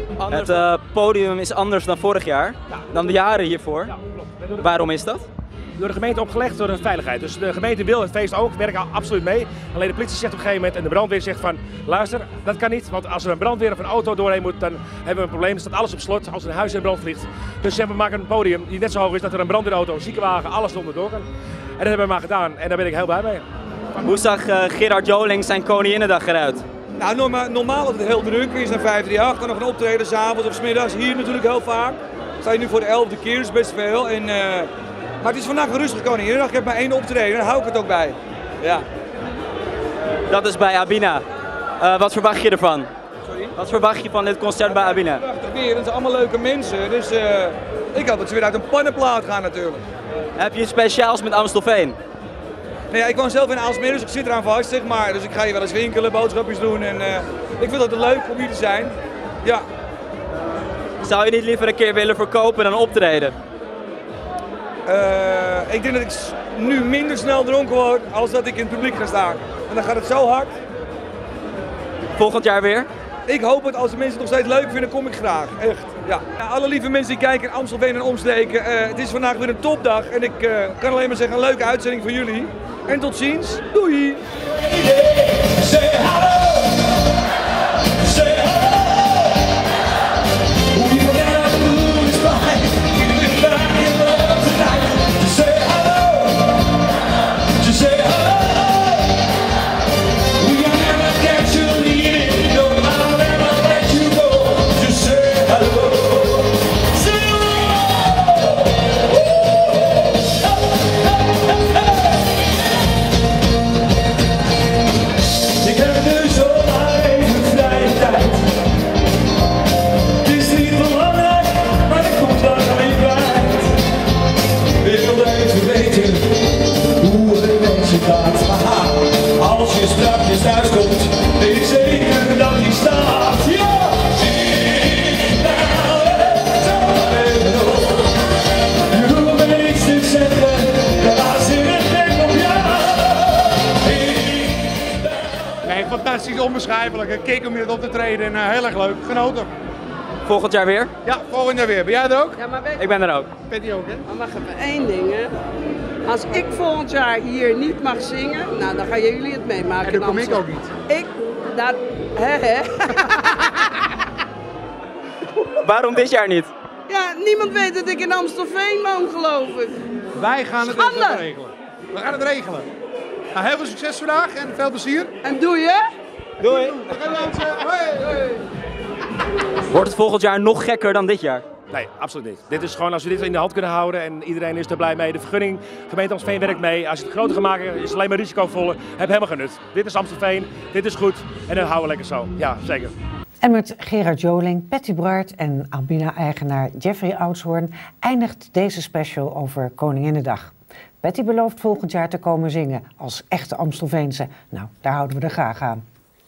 Het podium is anders dan vorig jaar, dan de jaren hiervoor. Ja, klopt. Waarom is dat? door de gemeente opgelegd door de veiligheid. Dus de gemeente wil het feest ook, werken absoluut mee. Alleen de politie zegt op een gegeven moment en de brandweer zegt van luister, dat kan niet. Want als er een brandweer of een auto doorheen moet, dan hebben we een probleem. Er staat alles op slot als een huis in brand vliegt. Dus we maken een podium die net zo hoog is dat er een brandweerauto, een ziekenwagen, alles onderdoor kan. En dat hebben we maar gedaan en daar ben ik heel blij mee. Hoe zag Gerard Joling zijn Koninginnedag eruit? Nou, normaal is het heel druk. Hier is een 538, dan nog een optreden s'avonds of 's middags. Hier natuurlijk heel vaak. Sta je nu voor de 11e keer, dus best veel. Maar het is vandaag een rustige Koninginnedag. Ik heb maar 1 optreden, daar hou ik het ook bij. Ja. Dat is bij Abina. Wat verwacht je ervan? Sorry? Wat verwacht je van dit concert bij Abina? Prachtig weer, het zijn allemaal leuke mensen. Dus ik hoop dat ze weer uit een pannenplaat gaan natuurlijk. Heb je iets speciaals met Amstelveen? Nee, ik woon zelf in Aalsmeer, dus ik zit eraan vast, zeg maar. Dus ik ga hier wel eens winkelen, boodschapjes doen en ik vind het leuk om hier te zijn. Ja. Zou je niet liever een keer willen verkopen dan optreden? Ik denk dat ik nu minder snel dronken word als dat ik in het publiek ga staan. En dan gaat het zo hard. Volgend jaar weer? Ik hoop het, als de mensen het nog steeds leuk vinden, kom ik graag. Echt, ja. Alle lieve mensen die kijken in Amstelveen en omstreken, het is vandaag weer een topdag. En ik kan alleen maar zeggen, een leuke uitzending voor jullie. En tot ziens. Doei! Als je strakjes thuis komt, weet ik zeker dat hij staat. Ja! Je hoeft me niks te zeggen, de laatste recht op jou. Nee, fantastisch, onbeschrijfelijk. Ik keek om hier op te treden en heel erg leuk. Genoten. Volgend jaar weer? Ja, volgend jaar weer. Ben jij er ook? Ja, maar Ik ben er ook. Patty ook, hè? Maar wacht even, één ding, hè. Als ik volgend jaar hier niet mag zingen, nou dan gaan jullie het meemaken. En dan kom ik ook niet. Waarom dit jaar niet? Ja, niemand weet dat ik in Amstelveen woon, geloof ik. Wij gaan het even regelen. We gaan het regelen. Nou, heel veel succes vandaag en veel plezier. En doei, hè? Doei. Hoi. Wordt het volgend jaar nog gekker dan dit jaar? Nee, absoluut niet. Dit is gewoon als we dit in de hand kunnen houden en iedereen is er blij mee. De vergunning, gemeente Amstelveen werkt mee. Als je het groter gaat maken is het alleen maar risicovoller. Heb helemaal geen nut. Dit is Amstelveen, dit is goed en dan houden we lekker zo. Ja, zeker. En met Gerard Joling, Patty Bart en Albina-eigenaar Jeffrey Oudshoorn eindigt deze special over Koninginnedag. Patty belooft volgend jaar te komen zingen als echte Amstelveense. Nou, daar houden we er graag aan.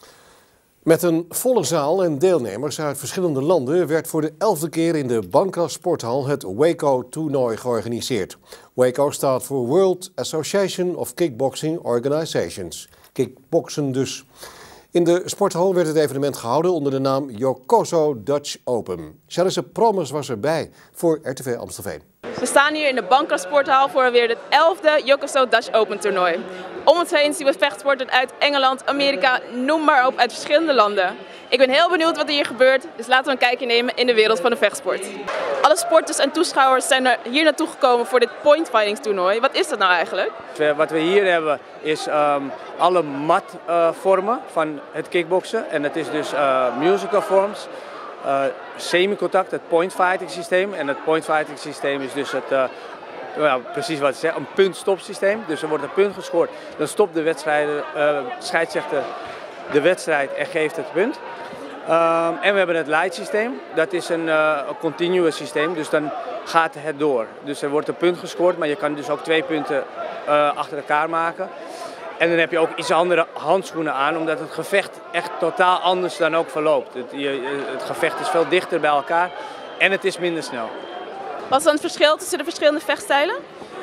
Met een volle zaal en deelnemers uit verschillende landen werd voor de 11e keer in de Banca Sporthal het WACO-toernooi georganiseerd. WACO staat voor World Association of Kickboxing Organizations. Kickboksen dus. In de sporthal werd het evenement gehouden onder de naam Yokoso Dutch Open. Charisse Promes was erbij voor RTV Amstelveen. We staan hier in de Banca Sporthal voor weer het 11e Yokoso Dutch Open toernooi. Om ons heen zien we vechtsporten uit Engeland, Amerika, noem maar op, uit verschillende landen. Ik ben heel benieuwd wat er hier gebeurt, dus laten we een kijkje nemen in de wereld van de vechtsport. Alle sporters en toeschouwers zijn er hier naartoe gekomen voor dit point fighting toernooi. Wat is dat nou eigenlijk? Wat we hier hebben is alle matvormen van het kickboksen. En dat is dus musical forms, semi-contact, het point fighting systeem. En het point fighting systeem is dus het... precies wat ik zeg, een punt-stop systeem. Dus er wordt een punt gescoord, dan stopt de scheidsrechter de wedstrijd en geeft het punt. En we hebben het light systeem, dat is een continuous systeem, dus dan gaat het door. Dus er wordt een punt gescoord, maar je kan dus ook 2 punten achter elkaar maken. En dan heb je ook iets andere handschoenen aan, omdat het gevecht echt totaal anders dan ook verloopt. Het gevecht is veel dichter bij elkaar en het is minder snel. Wat is dan het verschil tussen de verschillende vechtstijlen?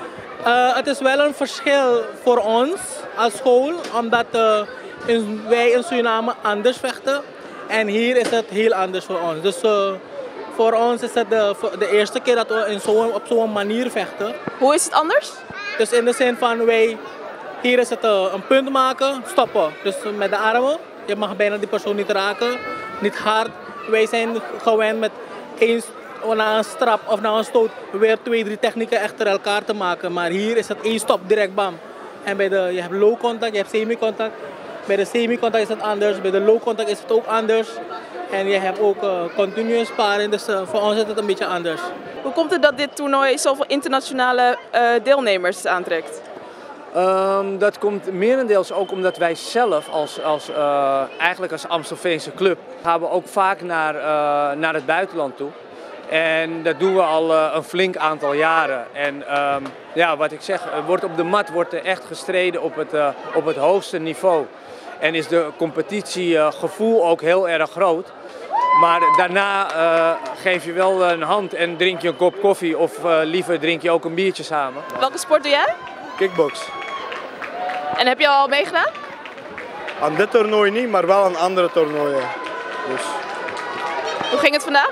Het is wel een verschil voor ons als school, omdat wij in Suriname anders vechten. En hier is het heel anders voor ons. Dus voor ons is het de eerste keer dat we op zo'n manier vechten. Hoe is het anders? Dus in de zin van hier is het een punt maken, stoppen. Dus met de armen, je mag bijna die persoon niet raken, niet hard. Wij zijn gewend met na een strap of na een stoot weer 2, 3 technieken achter elkaar te maken. Maar hier is het 1 stop, direct bam. En je hebt low contact, je hebt semi-contact. Bij de semi-contact is het anders, bij de low contact is het ook anders. En je hebt ook continue sparring, dus voor ons is het een beetje anders. Hoe komt het dat dit toernooi zoveel internationale deelnemers aantrekt? Dat komt merendeels ook omdat wij zelf eigenlijk als Amstelveense club gaan we ook vaak naar het buitenland toe. En dat doen we al een flink aantal jaren. En ja, wat ik zeg, op de mat wordt er echt gestreden op het hoogste niveau. En is de competitiegevoel ook heel erg groot. Maar daarna geef je wel een hand en drink je een kop koffie of liever drink je ook een biertje samen. Welke sport doe jij? Kickbox. En heb je al meegedaan? Aan dit toernooi niet, maar wel aan andere toernooien. Dus. Hoe ging het vandaag?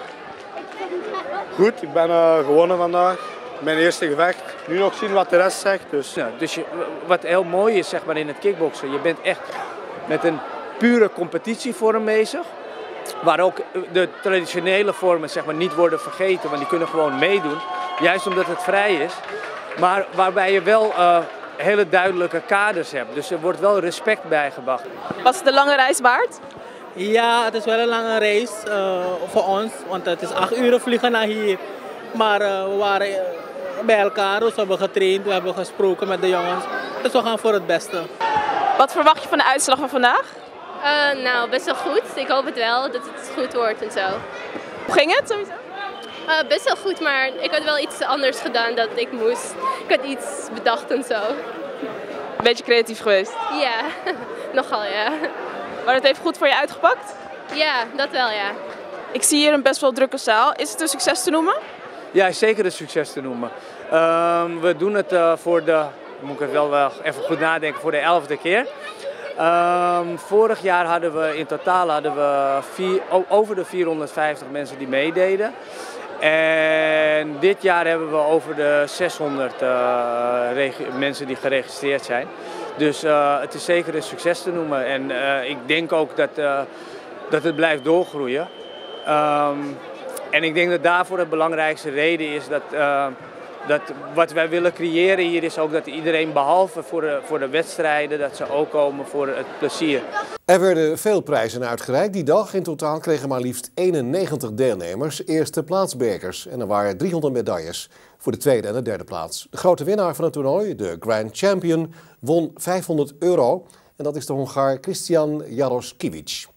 Goed, ik ben gewonnen vandaag. Mijn eerste gevecht. Nu nog zien wat de rest zegt. Dus. Ja, dus wat heel mooi is zeg maar, in het kickboksen, je bent echt met een pure competitievorm bezig. Waar ook de traditionele vormen zeg maar, niet worden vergeten, want die kunnen gewoon meedoen. Juist omdat het vrij is. Maar waarbij je wel hele duidelijke kaders hebt. Dus er wordt wel respect bijgebracht. Was het een lange reis waard? Ja, het is wel een lange reis voor ons. Want het is 8 uur vliegen naar hier. Maar we waren bij elkaar, dus we hebben getraind, we hebben gesproken met de jongens. Dus we gaan voor het beste. Wat verwacht je van de uitslag van vandaag? Nou, best wel goed. Ik hoop het wel, dat het goed wordt en zo. Hoe ging het sowieso? Best wel goed, maar ik had wel iets anders gedaan dan ik moest. Ik had iets bedacht en zo. Een beetje creatief geweest? Ja, nogal ja. Maar het heeft goed voor je uitgepakt? Ja, dat wel ja. Ik zie hier een best wel drukke zaal. Is het een succes te noemen? Ja, zeker een succes te noemen. We doen het voor de, moet ik het wel even goed nadenken, voor de 11e keer. Vorig jaar hadden we in totaal over de 450 mensen die meededen. En dit jaar hebben we over de 600 mensen die geregistreerd zijn. Dus het is zeker een succes te noemen. En ik denk ook dat het blijft doorgroeien. En ik denk dat daarvoor de belangrijkste reden is dat wat wij willen creëren hier is ook dat iedereen behalve voor de wedstrijden, dat ze ook komen voor het plezier. Er werden veel prijzen uitgereikt die dag. In totaal kregen maar liefst 91 deelnemers eerste plaatsbekers. En er waren 300 medailles voor de tweede en de derde plaats. De grote winnaar van het toernooi, de Grand Champion, won €500. En dat is de Hongaar Christian Jaroszkiewicz.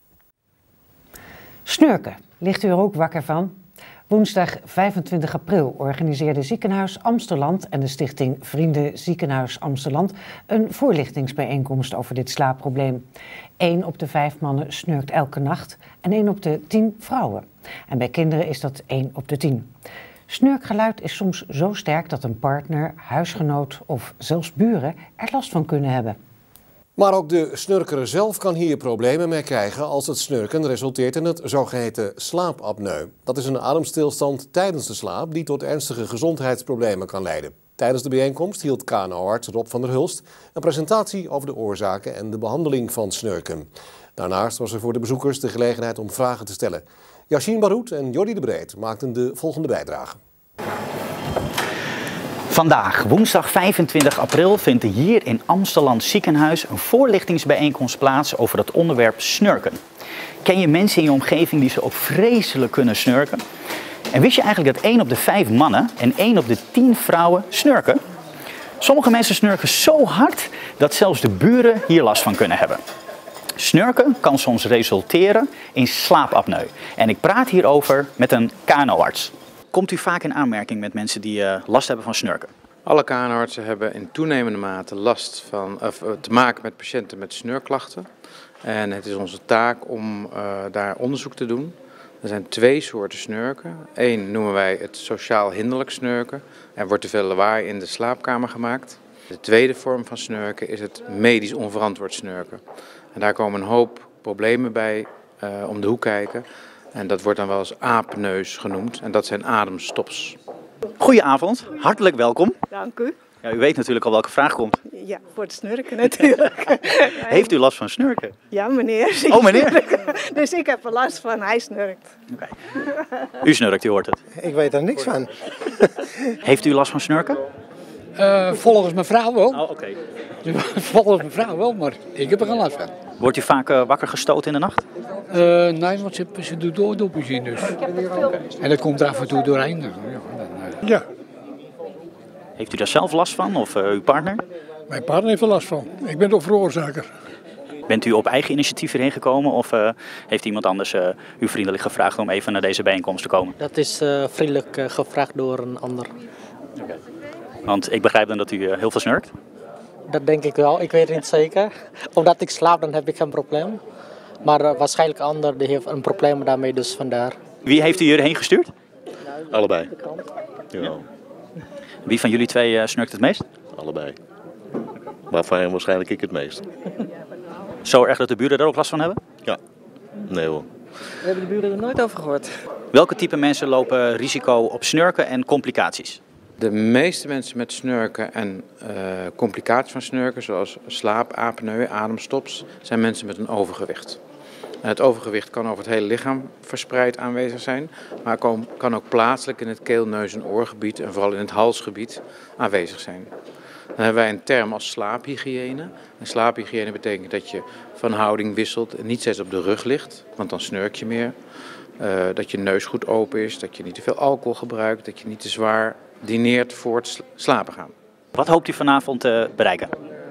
Snurken, ligt u er ook wakker van? Woensdag 25 april organiseerde Ziekenhuis Amsteland en de stichting Vrienden Ziekenhuis Amsteland een voorlichtingsbijeenkomst over dit slaapprobleem. 1 op de 5 mannen snurkt elke nacht en 1 op de 10 vrouwen. En bij kinderen is dat 1 op de 10. Snurkgeluid is soms zo sterk dat een partner, huisgenoot of zelfs buren er last van kunnen hebben. Maar ook de snurker zelf kan hier problemen mee krijgen als het snurken resulteert in het zogeheten slaapapneu. Dat is een ademstilstand tijdens de slaap die tot ernstige gezondheidsproblemen kan leiden. Tijdens de bijeenkomst hield KNO-arts Rob van der Hulst een presentatie over de oorzaken en de behandeling van snurken. Daarnaast was er voor de bezoekers de gelegenheid om vragen te stellen. Yashin Baroud en Jordi de Breed maakten de volgende bijdrage. Vandaag, woensdag 25 april, vindt hier in Amsteland Ziekenhuis een voorlichtingsbijeenkomst plaats over het onderwerp snurken. Ken je mensen in je omgeving die zo ook vreselijk kunnen snurken? En wist je eigenlijk dat 1 op de 5 mannen en 1 op de 10 vrouwen snurken? Sommige mensen snurken zo hard dat zelfs de buren hier last van kunnen hebben. Snurken kan soms resulteren in slaapapneu. En ik praat hierover met een KNO-arts. Komt u vaak in aanmerking met mensen die last hebben van snurken? Alle KNO-artsen hebben in toenemende mate last van, te maken met patiënten met snurklachten. En het is onze taak om daar onderzoek te doen. Er zijn 2 soorten snurken. 1 noemen wij het sociaal hinderlijk snurken. Er wordt te veel lawaai in de slaapkamer gemaakt. De tweede vorm van snurken is het medisch onverantwoord snurken. En daar komen een hoop problemen bij om de hoek kijken. En dat wordt dan wel eens aapneus genoemd. En dat zijn ademstops. Goedenavond, hartelijk welkom. Dank u. Ja, u weet natuurlijk al welke vraag komt. Ja, voor het snurken natuurlijk. Heeft u last van snurken? Ja, meneer. Oh, meneer. Dus ik heb er last van, hij snurkt. Okay. U snurkt, u hoort het. Ik weet er niks van. Heeft u last van snurken? Volgens mijn vrouw wel. Oh, oké. Volgens mijn vrouw wel, maar ik heb er geen last van. Wordt u vaak wakker gestoten in de nacht? Nee, want ze doet oordopjes in dus. En dat komt er af en toe doorheen. Ja. Heeft u daar zelf last van of uw partner? Mijn partner heeft er last van. Ik ben toch veroorzaker. Bent u op eigen initiatief hierheen gekomen of heeft iemand anders u vriendelijk gevraagd om even naar deze bijeenkomst te komen? Dat is vriendelijk gevraagd door een ander. Okay. Want ik begrijp dan dat u heel veel snurkt? Dat denk ik wel, ik weet het niet zeker. Omdat ik slaap, dan heb ik geen probleem. Maar waarschijnlijk een ander die heeft een probleem daarmee, dus vandaar. Wie heeft u hierheen gestuurd? Allebei. Ja. Wie van jullie twee snurkt het meest? Allebei. Maar van hem waarschijnlijk ik het meest. Zo erg dat de buren er ook last van hebben? Ja. Nee hoor. We hebben de buren er nooit over gehoord. Welke type mensen lopen risico op snurken en complicaties? De meeste mensen met snurken en complicaties van snurken, zoals slaapapneu, ademstops, zijn mensen met een overgewicht. En het overgewicht kan over het hele lichaam verspreid aanwezig zijn, maar kan ook plaatselijk in het keel-, neus- en oorgebied en vooral in het halsgebied aanwezig zijn. Dan hebben wij een term als slaaphygiëne. En slaaphygiëne betekent dat je van houding wisselt en niet steeds op de rug ligt, want dan snurk je meer. Dat je neus goed open is, dat je niet te veel alcohol gebruikt, dat je niet te zwaar dineert voor het slapen gaan. Wat hoopt u vanavond te bereiken?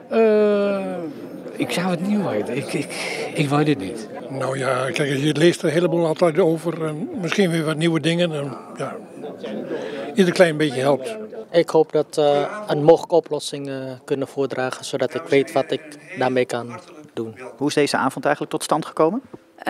Ik zou het niet weten. Ik weet het niet. Nou ja, kijk, je leest er een heleboel altijd over. En misschien weer wat nieuwe dingen. En, ja, ieder klein beetje helpt. Ik hoop dat een mogelijke oplossing kunnen voordragen, zodat ik weet wat ik daarmee kan doen. Hoe is deze avond eigenlijk tot stand gekomen?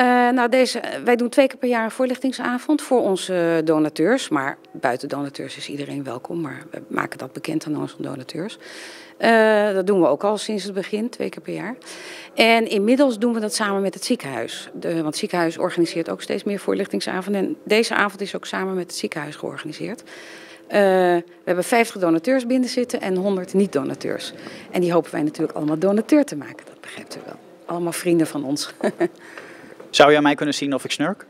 Wij doen 2 keer per jaar een voorlichtingsavond voor onze donateurs. Maar buiten donateurs is iedereen welkom, maar we maken dat bekend aan onze donateurs. Dat doen we ook al sinds het begin, 2 keer per jaar. En inmiddels doen we dat samen met het ziekenhuis. Want het ziekenhuis organiseert ook steeds meer voorlichtingsavonden. En deze avond is ook samen met het ziekenhuis georganiseerd. We hebben 50 donateurs binnen zitten en 100 niet-donateurs. En die hopen wij natuurlijk allemaal donateur te maken, dat begrijpt u wel. Allemaal vrienden van ons. Zou je aan mij kunnen zien of ik snurk?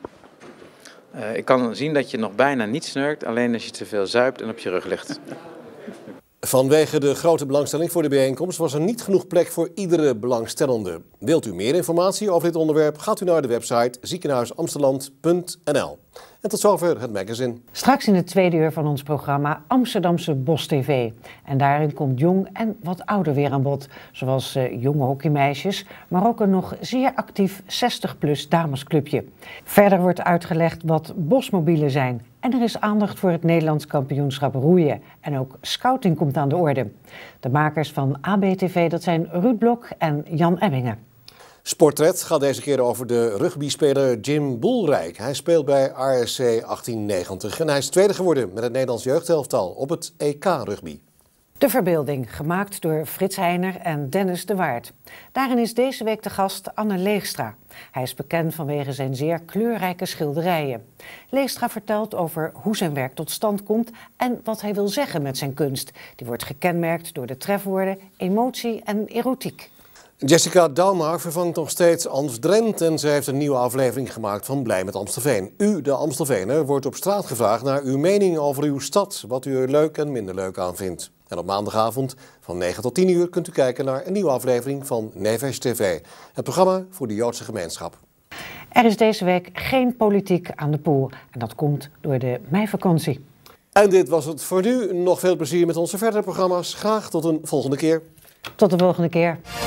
Ik kan zien dat je nog bijna niet snurkt, alleen als je te veel zuipt en op je rug ligt. Vanwege de grote belangstelling voor de bijeenkomst was er niet genoeg plek voor iedere belangstellende. Wilt u meer informatie over dit onderwerp? Gaat u naar de website ziekenhuisamsteland.nl. En tot zover het magazine. Straks in het tweede uur van ons programma Amsterdamse Bos TV. En daarin komt jong en wat ouder weer aan bod. Zoals jonge hockeymeisjes, maar ook een nog zeer actief 60-plus damesclubje. Verder wordt uitgelegd wat bosmobielen zijn. En er is aandacht voor het Nederlands kampioenschap roeien. En ook scouting komt aan de orde. De makers van ABTV, dat zijn Ruud Blok en Jan Ebbingen. Sportred gaat deze keer over de rugbyspeler Jim Boelrijk. Hij speelt bij RSC 1890 en hij is tweede geworden met het Nederlands jeugdelftal op het EK rugby. De Verbeelding, gemaakt door Frits Heijner en Dennis de Waard. Daarin is deze week de gast Anne Leegstra. Hij is bekend vanwege zijn zeer kleurrijke schilderijen. Leegstra vertelt over hoe zijn werk tot stand komt en wat hij wil zeggen met zijn kunst. Die wordt gekenmerkt door de trefwoorden emotie en erotiek. Jessica Dalmar vervangt nog steeds Ans Drent en ze heeft een nieuwe aflevering gemaakt van Blij met Amstelveen. U, de Amstelveener, wordt op straat gevraagd naar uw mening over uw stad, wat u er leuk en minder leuk aan vindt. En op maandagavond van 9 tot 10 uur kunt u kijken naar een nieuwe aflevering van Neves TV, het programma voor de Joodse gemeenschap. Er is deze week geen politiek aan de poel en dat komt door de meivakantie. En dit was het voor nu. Nog veel plezier met onze verdere programma's. Graag tot een volgende keer. Tot de volgende keer.